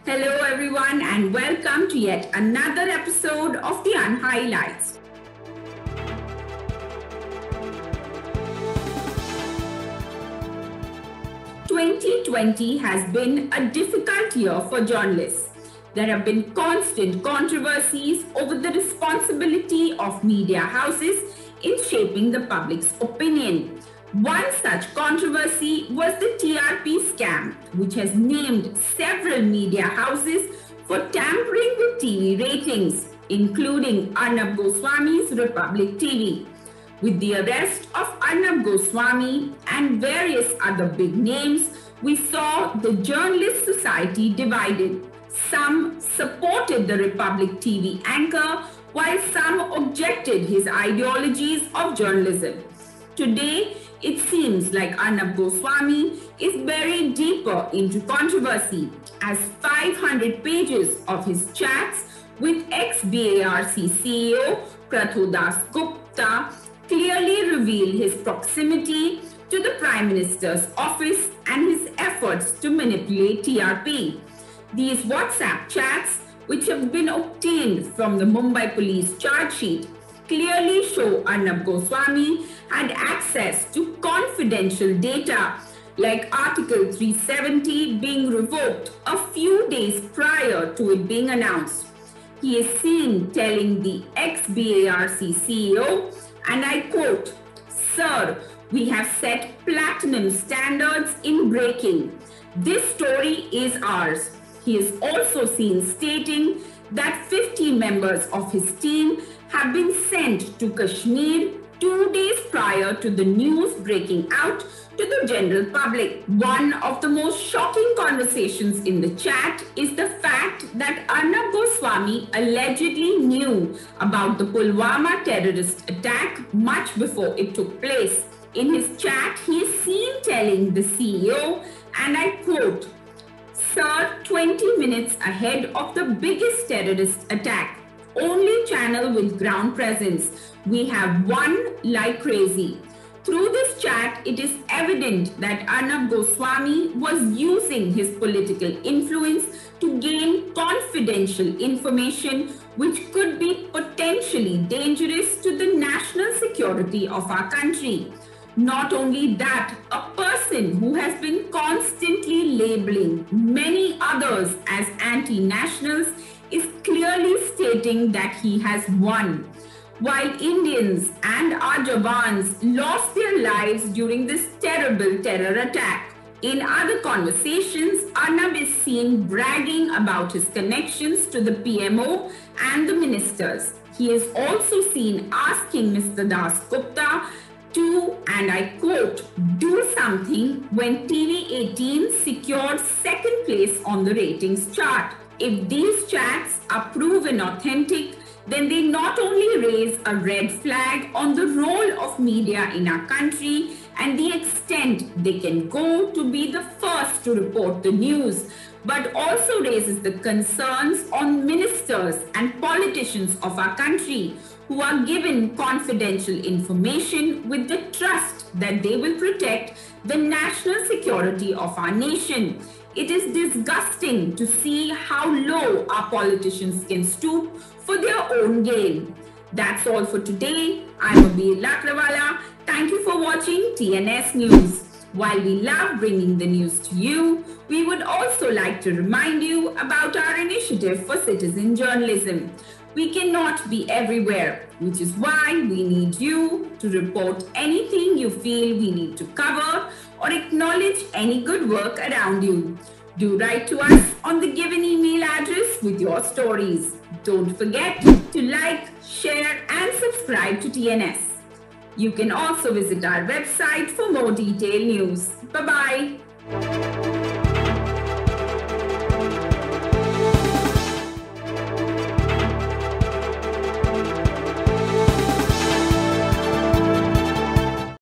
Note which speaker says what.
Speaker 1: Hello everyone and welcome to yet another episode of the Unhighlights. "2020 has been a difficult year for journalists. There have been constant controversies over the responsibility of media houses in shaping the public's opinion. One such controversy was the TRP scam, which has named several media houses for tampering with TV ratings, including Arnab Goswami's Republic TV. With the arrest of Arnab Goswami and various other big names, we saw the journalist society divided. Some supported the Republic TV anchor, while some objected his ideologies of journalism. Today, it seems like Arnab Goswami is buried deeper into controversy as 500 pages of his chats with ex-BARC CEO Prathu Das Gupta clearly reveal his proximity to the Prime Minister's office and his efforts to manipulate TRP. These WhatsApp chats, which have been obtained from the Mumbai police charge sheet, clearly show Arnab Goswami had access to confidential data like Article 370 being revoked a few days prior to it being announced. He is seen telling the ex-BARC CEO, and I quote, "Sir, we have set platinum standards in breaking. This story is ours." He is also seen stating that 50 members of his team have been sent to Kashmir 2 days prior to the news breaking out to the general public. One of the most shocking conversations in the chat is the fact that Arnab Goswami allegedly knew about the Pulwama terrorist attack much before it took place. In his chat, he is seen telling the CEO, and I quote, "Sir, 20 minutes ahead of the biggest terrorist attack. Only channel with ground presence. We have won like crazy." Through this chat, it is evident that Arnab Goswami was using his political influence to gain confidential information which could be potentially dangerous to the national security of our country. Not only that, a person who has been constantly labeling many others as anti-nationals is clearly stating that he has won. While Indians and our Jawans lost their lives during this terrible terror attack. In other conversations, Arnab is seen bragging about his connections to the PMO and the ministers. He is also seen asking Mr. Das Gupta to, and I quote, "do something" when TV18 secured second place on the ratings chart. If these chats are proven authentic, then they not only raise a red flag on the role of media in our country and the extent they can go to be the first to report the news, but also raises the concerns on ministers and politicians of our country who are given confidential information with the trust that they will protect the national security of our nation. It is disgusting to see how low our politicians can stoop for their own gain. That's all for today. I'm Abir Lakrawala. Thank you for watching TNS News. While we love bringing the news to you, we would also like to remind you about our initiative for citizen journalism. We cannot be everywhere, which is why we need you to report anything you feel we need to cover or acknowledge any good work around you. Do write to us on the given email address with your stories. Don't forget to like, share and subscribe to TNS. You can also visit our website for more detailed news. Bye-bye.